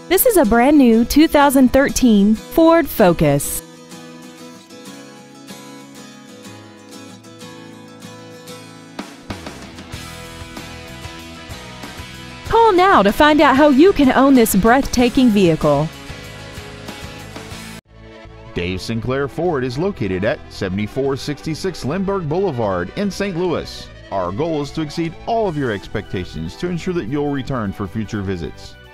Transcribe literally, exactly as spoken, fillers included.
This is a brand new two thousand thirteen Ford Focus. Call now to find out how you can own this breathtaking vehicle. Dave Sinclair Ford is located at seventy-four sixty-six Lindbergh Boulevard in Saint Louis. Our goal is to exceed all of your expectations to ensure that you'll return for future visits.